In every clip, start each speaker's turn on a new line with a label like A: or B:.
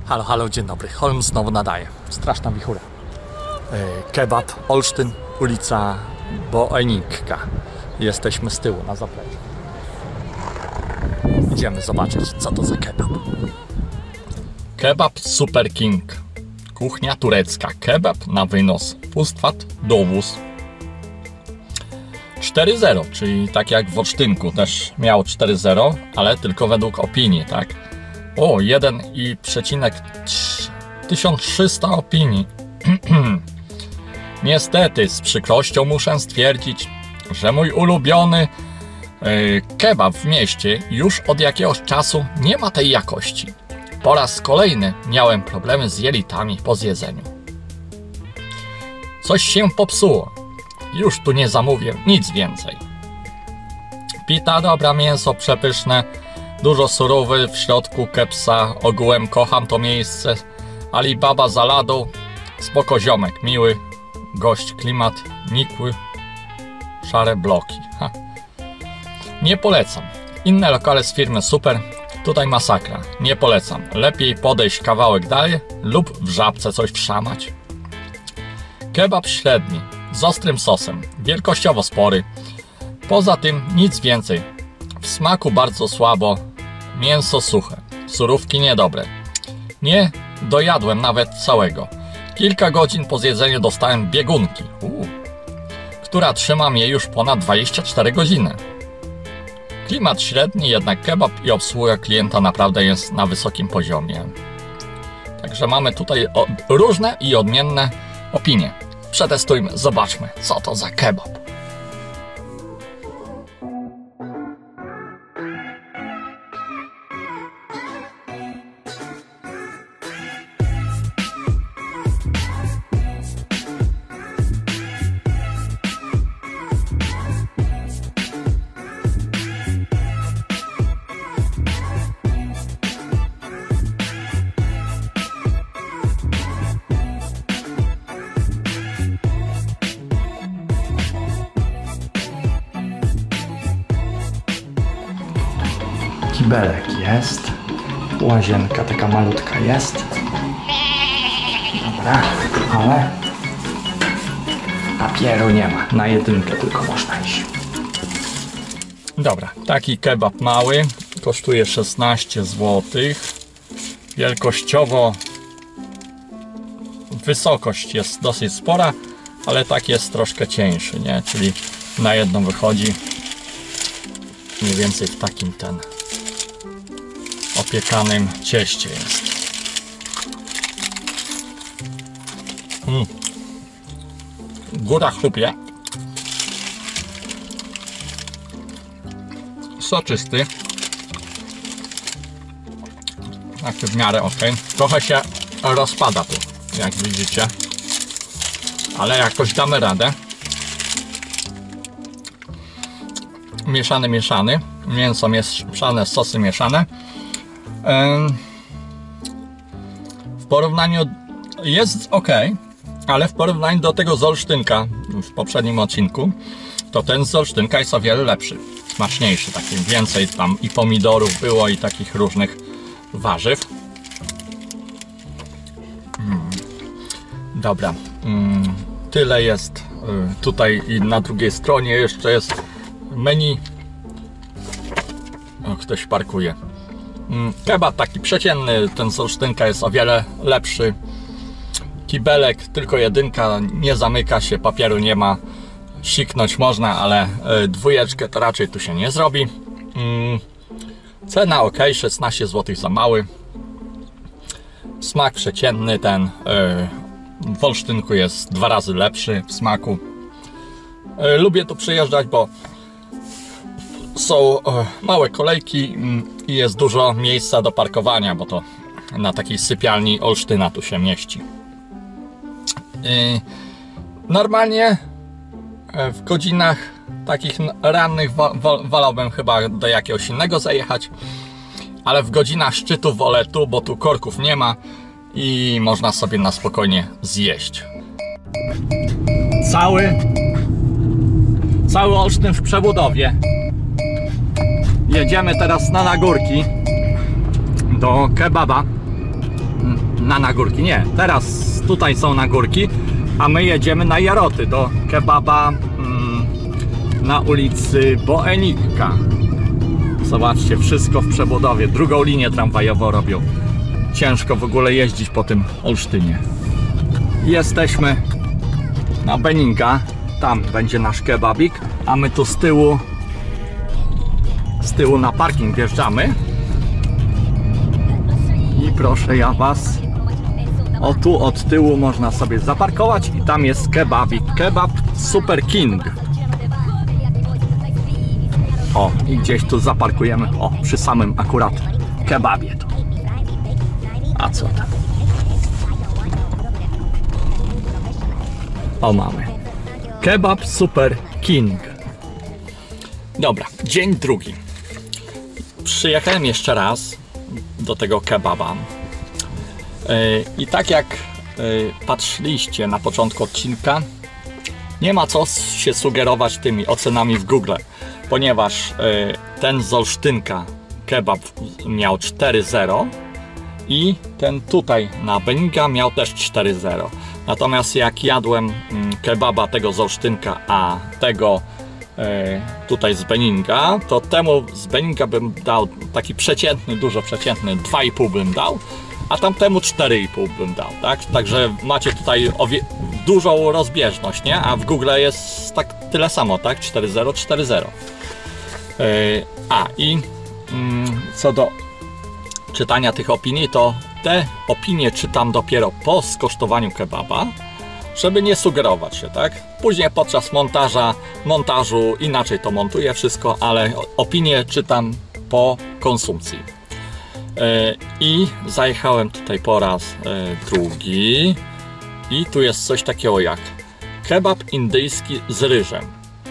A: Halo, halo, dzień dobry. Holm znowu nadaje. Straszna wichura. Kebab, Olsztyn, ulica Boeninka. Jesteśmy z tyłu na zapleczu. Idziemy zobaczyć, co to za kebab. Kebab Super King. Kuchnia turecka. Kebab na wynos. Pustwat, dowóz. 4.0, czyli tak jak w Olsztynku też miał 4.0, ale tylko według opinii, tak? O, 1,1300 opinii. Niestety, z przykrością muszę stwierdzić, że mój ulubiony kebab w mieście już od jakiegoś czasu nie ma tej jakości. Po raz kolejny miałem problemy z jelitami po zjedzeniu. Coś się popsuło. Już tu nie zamówię nic więcej. Pita dobra, mięso przepyszne, dużo surowy, w środku kepsa, ogółem kocham to miejsce. Alibaba za ladą, spoko ziomek, miły gość, klimat nikły, szare bloki. Nie polecam. Inne lokale z firmy super, tutaj masakra, nie polecam. Lepiej podejść kawałek dalej lub w Żabce coś wszamać. Kebab średni, z ostrym sosem, wielkościowo spory. Poza tym nic więcej. W smaku bardzo słabo, mięso suche, surówki niedobre. Nie dojadłem nawet całego. Kilka godzin po zjedzeniu dostałem biegunki, która trzyma mnie już ponad 24 godziny. Klimat średni, jednak kebab i obsługa klienta naprawdę jest na wysokim poziomie. Także mamy tutaj różne i odmienne opinie. Przetestujmy, zobaczmy, co to za kebab. Kibelek jest, łazienka taka malutka jest. Dobra, ale papieru nie ma, na jedynkę tylko można iść. Dobra, taki kebab mały, kosztuje 16 zł. Wielkościowo wysokość jest dosyć spora, ale tak jest troszkę cieńszy, nie? Czyli na jedną wychodzi mniej więcej w takim opiekanym cieście jest. Góra chrupie. Soczysty. Taki w miarę ok. Trochę się rozpada tu, jak widzicie. Ale jakoś damy radę. Mieszany. Mięso mieszane, sosy mieszane. W porównaniu jest ok, ale w porównaniu do tego z Olsztynka w poprzednim odcinku, to ten z Olsztynka jest o wiele lepszy, smaczniejszy, taki więcej tam i pomidorów było i takich różnych warzyw. Dobra, tyle jest tutaj i na drugiej stronie jeszcze jest menu. O, ktoś parkuje. Kebab taki przeciętny, ten z Olsztynka jest o wiele lepszy. Kibelek, tylko jedynka, nie zamyka się, papieru nie ma. Siknąć można, ale dwójeczkę to raczej tu się nie zrobi. Cena ok, 16 zł za mały. Smak przeciętny, ten w Olsztynku jest 2 razy lepszy w smaku. Lubię tu przyjeżdżać, bo są małe kolejki i jest dużo miejsca do parkowania, bo to na takiej sypialni Olsztyna tu się mieści. Normalnie w godzinach takich rannych wolałbym chyba do jakiegoś innego zajechać, ale w godzinach szczytu wolę tu, bo tu korków nie ma i można sobie na spokojnie zjeść. Cały Olsztyn w przebudowie. Jedziemy teraz na Nagórki do kebaba. na nagórki. Nie, teraz tutaj są nagórki, a my jedziemy na Jaroty do kebaba na ulicy Boenikka. Zobaczcie, wszystko w przebudowie. Drugą linię tramwajową robią. Ciężko w ogóle jeździć po tym Olsztynie. Jesteśmy na Beninga. Tam będzie nasz kebabik, a my tu z tyłu na parking wjeżdżamy. I proszę ja was, o tu od tyłu można sobie zaparkować i tam jest kebabik. Kebab Super King. O, i gdzieś tu zaparkujemy, o, przy samym akurat kebabie tu. A co tam? O, mamy. Kebab Super King. Dobra, dzień drugi. Przyjechałem jeszcze raz do tego kebaba. I tak jak patrzyliście na początku odcinka, nie ma co się sugerować tymi ocenami w Google, ponieważ ten z Olsztynka kebab miał 4,0 i ten tutaj na Beninga miał też 4,0. Natomiast jak jadłem kebaba tego z Olsztynka, a tego tutaj z Beninga, to temu z Beninga bym dał taki przeciętny, dużo przeciętny 2,5 bym dał, a tamtemu 4,5 bym dał, tak? Także macie tutaj dużą rozbieżność, nie? A w Google jest tak tyle samo, tak? 4,0, 4,0. I co do czytania tych opinii, to te opinie czytam dopiero po skosztowaniu kebaba, żeby nie sugerować się, tak? Później podczas montażu inaczej to montuję wszystko, ale opinie czytam po konsumpcji. I zajechałem tutaj po raz drugi i tu jest coś takiego jak kebab indyjski z ryżem,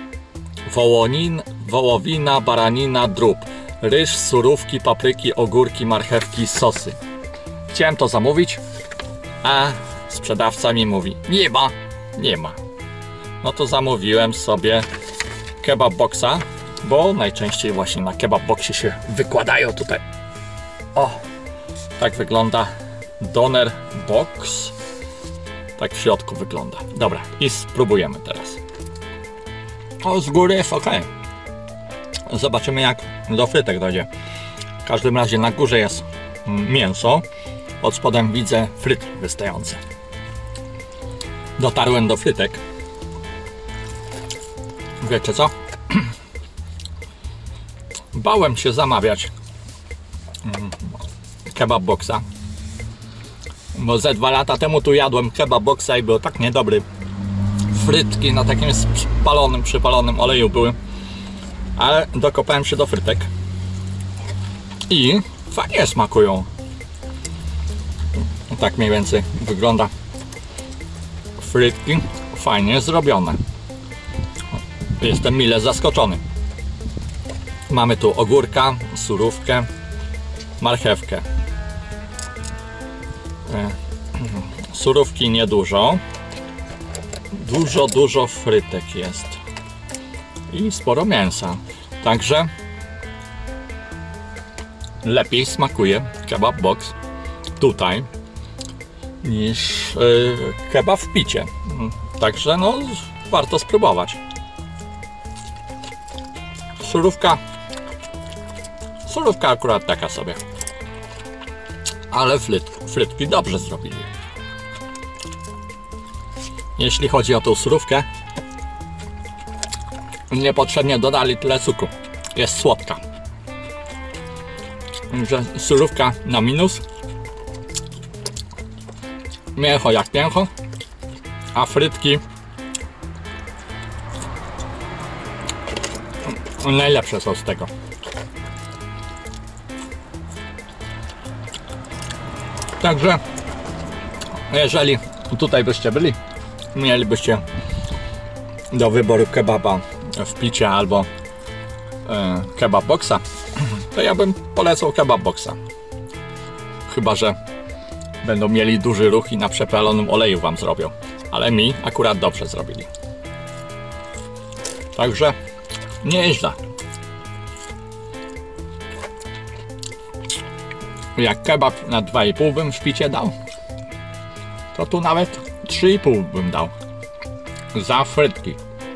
A: wołowina, baranina, drób, ryż, surówki, papryki, ogórki, marchewki, sosy. Chciałem to zamówić, a sprzedawca mi mówi: nie ma. No to zamówiłem sobie kebab boxa, bo najczęściej właśnie na kebab boxie się wykładają tutaj. O, tak wygląda doner box. Tak w środku wygląda. Dobra, i spróbujemy teraz. O, z góry jest ok. Zobaczymy, jak do frytek dojdzie. W każdym razie na górze jest mięso, pod spodem widzę frytki wystające. Dotarłem do frytek. Wiecie co? Bałem się zamawiać kebab boxa, bo ze 2 lata temu tu jadłem kebab boxa i był tak niedobry. Frytki na takim przypalonym oleju były, ale dokopałem się do frytek i fajnie smakują. Tak mniej więcej wygląda frytki, fajnie zrobione. Jestem mile zaskoczony. Mamy tu ogórka, surówkę, marchewkę. Surówki niedużo. Dużo frytek jest. I sporo mięsa. Także lepiej smakuje kebab box tutaj niż kebab w picie. Także no, warto spróbować. Surówka akurat taka sobie. Ale frytki dobrze zrobili. Jeśli chodzi o tą surówkę, niepotrzebnie dodali tyle cukru. Jest słodka. Także surówka na minus. Mięcho jak mięcho, a frytki najlepsze są z tego. Także jeżeli tutaj byście byli, mielibyście do wyboru kebaba w picie albo kebab boxa, to ja bym polecał kebab boxa. Chyba że będą mieli duży ruch i na przepalonym oleju wam zrobią, ale mi akurat dobrze zrobili. Także nieźle. jak kebab na 2,5 bym w picie dał, to tu nawet 3,5 bym dał za frytki.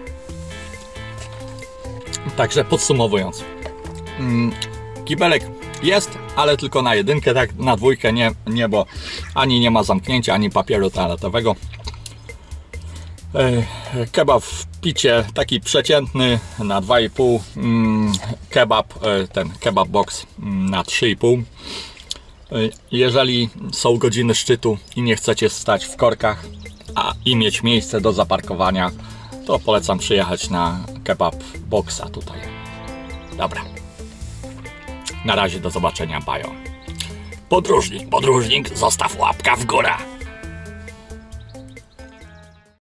A: Także podsumowując, kibelek jest, ale tylko na jedynkę, tak na dwójkę nie, bo ani nie ma zamknięcia, ani papieru toaletowego. Kebab w picie taki przeciętny na 2,5, kebab, ten kebab box na 3,5. Jeżeli są godziny szczytu i nie chcecie stać w korkach i mieć miejsce do zaparkowania, to polecam przyjechać na kebab boxa tutaj. Dobra. Na razie, do zobaczenia, bajo. Podróżnik, zostaw łapka w górę.